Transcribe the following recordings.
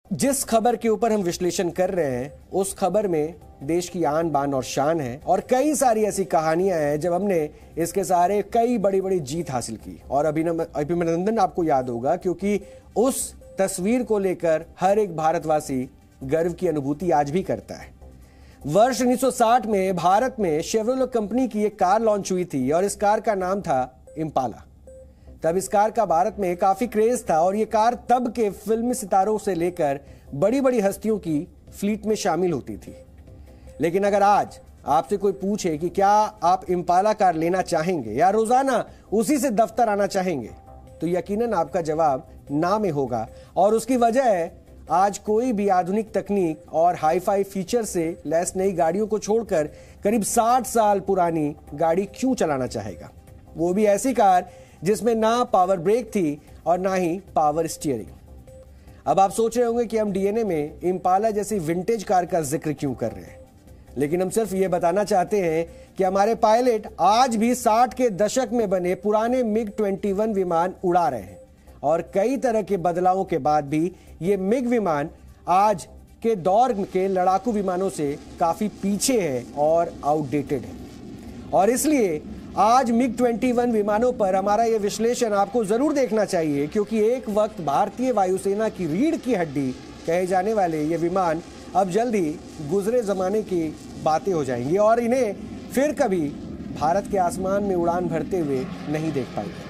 जिस खबर के ऊपर हम विश्लेषण कर रहे हैं उस खबर में देश की आन बान और शान है और कई सारी ऐसी कहानियां हैं जब हमने इसके सहारे कई बड़ी बड़ी जीत हासिल की। और अभिनंदन आपको याद होगा, क्योंकि उस तस्वीर को लेकर हर एक भारतवासी गर्व की अनुभूति आज भी करता है। वर्ष 1960 में भारत में शेवरोले कंपनी की एक कार लॉन्च हुई थी और इस कार का नाम था इंपाला। तब इस कार का भारत में काफी क्रेज था और ये कार तब के फिल्मी सितारों से लेकर बड़ी बड़ी हस्तियों की फ्लीट में शामिल होती थी। लेकिन अगर आज आपसे कोई पूछे कि क्या आप इंपाला कार लेना चाहेंगे या रोजाना उसी से दफ्तर आना चाहेंगे, तो यकीनन आपका जवाब ना में होगा। और उसकी वजह है, आज कोई भी आधुनिक तकनीक और हाई-फाई फीचर से लैस नई गाड़ियों को छोड़कर करीब 60 साल पुरानी गाड़ी क्यों चलाना चाहेगा, वो भी ऐसी कार जिसमें ना पावर ब्रेक थी और ना ही पावर स्टीयरिंग। अब आप सोच रहे होंगे कि हम डीएनए में इंपाला जैसी विंटेज कार का जिक्र क्यों कर रहे हैं, लेकिन हम सिर्फ ये बताना चाहते हैं कि हमारे पायलट आज भी 60 के दशक में बने पुराने मिग 21 विमान उड़ा रहे हैं और कई तरह के बदलावों के बाद भी ये मिग विमान आज के दौर के लड़ाकू विमानों से काफी पीछे है और आउटडेटेड है। और इसलिए आज मिग 21 विमानों पर हमारा यह विश्लेषण आपको जरूर देखना चाहिए, क्योंकि एक वक्त भारतीय वायुसेना की रीढ़ की हड्डी कहे जाने वाले ये विमान अब जल्द ही गुजरे जमाने की बातें हो जाएंगी और इन्हें फिर कभी भारत के आसमान में उड़ान भरते हुए नहीं देख पाएंगे।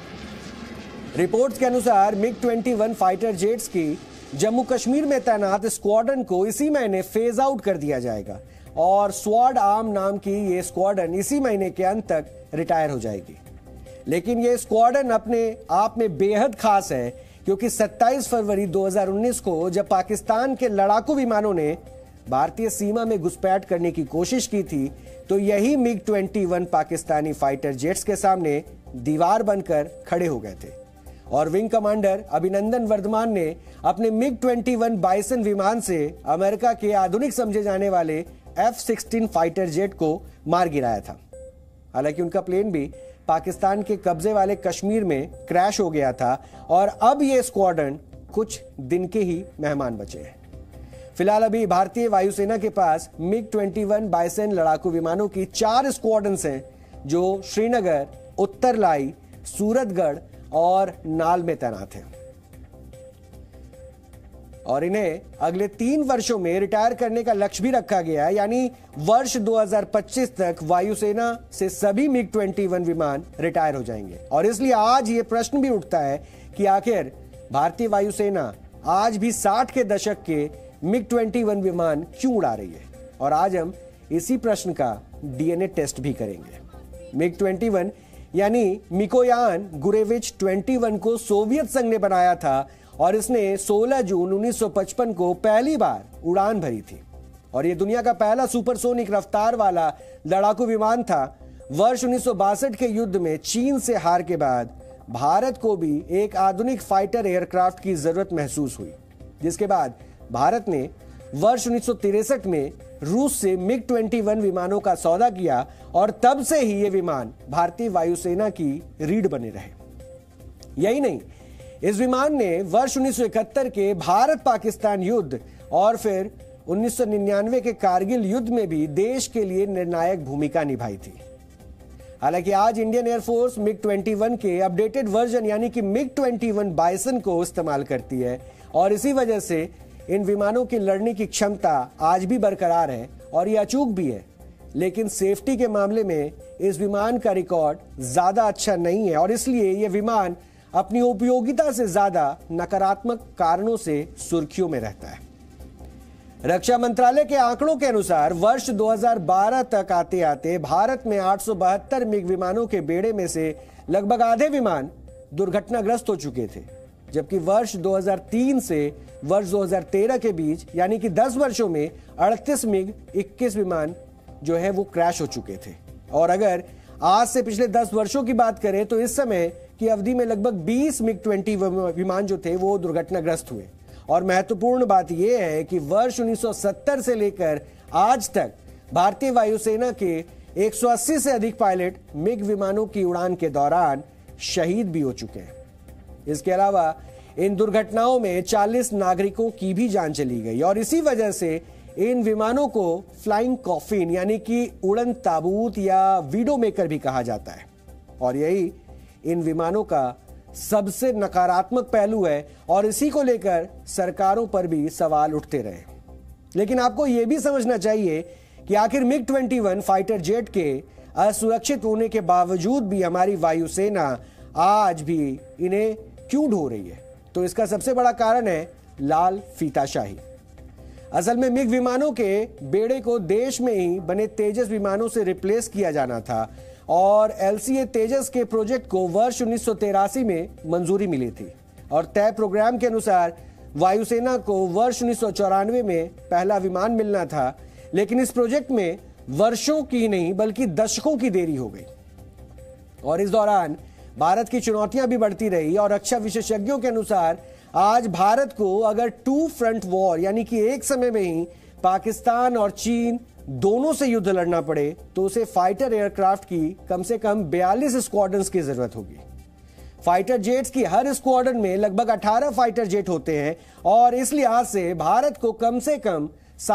रिपोर्ट्स के अनुसार मिग 21 फाइटर जेट्स की जम्मू कश्मीर में तैनात स्क्वाड्रन को इसी महीने फेज आउट कर दिया जाएगा और स्वॉर्ड आर्म नाम की ये स्क्वाड्रन इसी महीने के अंत तक रिटायर हो जाएगी। लेकिन ये स्क्वाड्रन अपने आप में बेहद खास है, क्योंकि 27 फरवरी 2019 को जब पाकिस्तान के लड़ाकू विमानों ने भारतीय सीमा में घुसपैठ करने की कोशिश की थी, तो यही मिग 21 पाकिस्तानी फाइटर जेट्स के सामने दीवार बनकर खड़े हो गए थे और विंग कमांडर अभिनंदन वर्धमान ने अपने मिग 21 बाइसन विमान से अमेरिका के आधुनिक समझे जाने वाले F-16 फाइटर जेट को मार गिराया था। हालांकि उनका प्लेन भी पाकिस्तान के कब्जे वाले कश्मीर में क्रैश हो गया था और अब ये स्क्वाड्रन कुछ दिन के ही मेहमान बचे हैं। फिलहाल अभी भारतीय वायुसेना के पास मिग 21 बाइसन लड़ाकू विमानों की 4 स्क्वाड्रन्स हैं, जो श्रीनगर, उत्तरलाई, सूरतगढ़ और नाल में तैनात हैं और इन्हें अगले 3 वर्षों में रिटायर करने का लक्ष्य भी रखा गया है, यानी वर्ष 2025 तक वायुसेना से सभी मिग 21 विमान रिटायर हो जाएंगे। और इसलिए आज ये प्रश्न भी उठता है कि आखिर भारतीय वायुसेना आज भी 60 के दशक के मिग 21 विमान क्यों उड़ा रही है, और आज हम इसी प्रश्न का डीएनए टेस्ट भी करेंगे। मिग 21 यानी मिकोयान गुरेविच 21 को सोवियत संघ ने बनाया था और इसने 16 जून 1955 को पहली बार उड़ान भरी थी और यह दुनिया का पहला सुपरसोनिक रफ्तार वाला लड़ाकू विमान था। वर्ष 1962 के युद्ध में चीन से हार के बाद भारत को भी एक आधुनिक फाइटर एयरक्राफ्ट की जरूरत महसूस हुई, जिसके बाद भारत ने वर्ष 1963 में रूस से मिग 21 विमानों का सौदा किया और तब से ही ये विमान भारतीय वायुसेना की रीढ़ बने रहे। यही नहीं, इस विमान ने वर्ष 1971 के भारत पाकिस्तान युद्ध और फिर 1999 के कारगिल युद्ध में भी देश के लिए निर्णायक भूमिका निभाई थी। हालांकि आज इंडियन एयरफोर्स मिग 21 के अपडेटेड वर्जन यानी कि मिग 21 बाइसन को इस्तेमाल करती है और इसी वजह से इन विमानों की लड़ने की क्षमता आज भी बरकरार है और ये अचूक भी है। लेकिन सेफ्टी के मामले में इस विमान का रिकॉर्ड ज्यादा अच्छा नहीं है और इसलिए यह विमान अपनी उपयोगिता से ज्यादा नकारात्मक कारणों से सुर्खियों में रहता है। रक्षा मंत्रालय के आंकड़ों के अनुसार वर्ष 2012 तक आते आते भारत में 872 मिग विमानों के बेड़े में से लगभग आधे विमान दुर्घटनाग्रस्त हो चुके थे, जबकि वर्ष 2003 से वर्ष 2013 के बीच यानी कि 10 वर्षों में 38 मिग 21 विमान जो है वो क्रैश हो चुके थे। और अगर आज से पिछले 10 वर्षों की बात करें तो इस समय की अवधि में लगभग 20 मिग 20 विमान जो थे वो दुर्घटनाग्रस्त हुए। और महत्वपूर्ण बात यह है कि वर्ष 1970 से लेकर आज तक भारतीय वायुसेना के 180 से अधिक पायलट मिग विमानों की उड़ान के दौरान शहीद भी हो चुके हैं। इसके अलावा इन दुर्घटनाओं में 40 नागरिकों की भी जान चली गई और इसी वजह से इन विमानों को फ्लाइंग कॉफिन यानी कि उड़न ताबूत या वीडो मेकर भी कहा जाता है। और यही इन विमानों का सबसे नकारात्मक पहलू है और इसी को लेकर सरकारों पर भी सवाल उठते रहे। लेकिन आपको यह भी समझना चाहिए कि आखिर MiG-21 फाइटर जेट के असुरक्षित होने के बावजूद भी हमारी वायुसेना आज भी इन्हें क्यों ढो रही है। तो इसका सबसे बड़ा कारण है लाल फीताशाही। असल में मिग विमानों के बेड़े को देश में ही बने तेजस विमानों से रिप्लेस किया जाना था और LCA तेजस के प्रोजेक्ट को वर्ष 1983 में मंजूरी मिली थी और तय प्रोग्राम के अनुसार वायुसेना को वर्ष 1994 में पहला विमान मिलना था। लेकिन इस प्रोजेक्ट में वर्षों की नहीं बल्कि दशकों की देरी हो गई और इस दौरान भारत की चुनौतियां भी बढ़ती रही और रक्षा विशेषज्ञों के अनुसार आज भारत को अगर टू फ्रंट वॉर यानी कि एक समय में ही पाकिस्तान और चीन दोनों से युद्ध लड़ना पड़े तो उसे फाइटर एयरक्राफ्ट की कम से कम 42 स्क्वाड्रन्स की जरूरत होगी। फाइटर जेट्स की हर स्क्वाड्रन में लगभग 18 फाइटर जेट होते हैं और इस लिहाज से भारत को कम से कम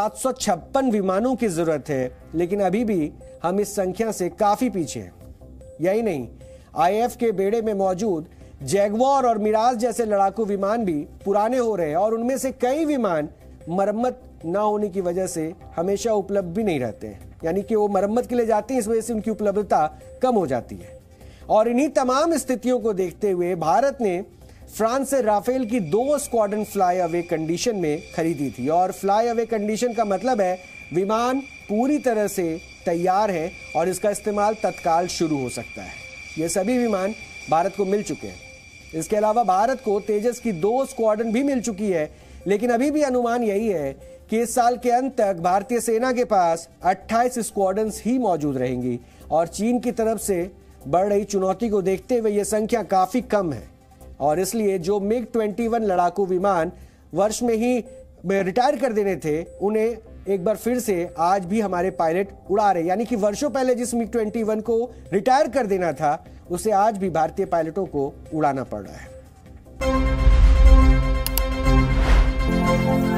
756 विमानों की जरूरत है। लेकिन अभी भी हम इस संख्या से काफी पीछे हैं। यही नहीं, IAF के बेड़े में मौजूद जैगुआर और मिराज जैसे लड़ाकू विमान भी पुराने हो रहे हैं और उनमें से कई विमान मरम्मत न होने की वजह से हमेशा उपलब्ध भी नहीं रहते हैं, यानी कि वो मरम्मत के लिए जाते हैं, इस वजह से उनकी उपलब्धता कम हो जाती है। और इन्हीं तमाम स्थितियों को देखते हुए भारत ने फ्रांस से राफेल की 2 स्क्वाड्रन फ्लाई अवे कंडीशन में खरीदी थी और फ्लाई अवे कंडीशन का मतलब है विमान पूरी तरह से तैयार है और इसका इस्तेमाल तत्काल शुरू हो सकता है। ये सभी विमान भारत को मिल चुके हैं। इसके अलावा भारत को तेजस की 2 स्क्वाड्रन भी मिल चुकी है, लेकिन अभी भी अनुमान यही है कि इस साल के अंत तक भारतीय सेना के पास 28 स्क्वाड्रन्स ही मौजूद रहेंगी और चीन की तरफ से बढ़ रही चुनौती को देखते हुए यह संख्या काफी कम है और इसलिए जो MiG-21 लड़ाकू विमान वर्ष में ही रिटायर कर देने थे उन्हें एक बार फिर से आज भी हमारे पायलट उड़ा रहे, यानी कि वर्षों पहले जिस MiG-21 को रिटायर कर देना था उसे आज भी भारतीय पायलटों को उड़ाना पड़ रहा है।